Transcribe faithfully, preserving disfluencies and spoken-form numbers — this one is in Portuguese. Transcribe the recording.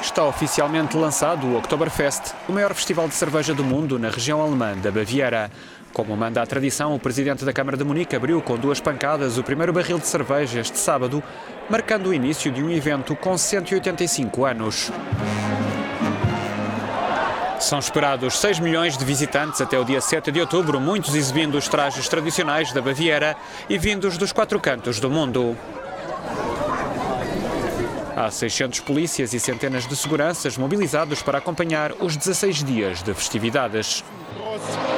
Está oficialmente lançado o Oktoberfest, o maior festival de cerveja do mundo na região alemã da Baviera. Como manda a tradição, o presidente da Câmara de Munique abriu com duas pancadas o primeiro barril de cerveja este sábado, marcando o início de um evento com cento e oitenta e cinco anos. São esperados seis milhões de visitantes até o dia sete de outubro, muitos exibindo os trajes tradicionais da Baviera e vindos dos quatro cantos do mundo. Há seiscentos polícias e centenas de seguranças mobilizados para acompanhar os dezasseis dias de festividades.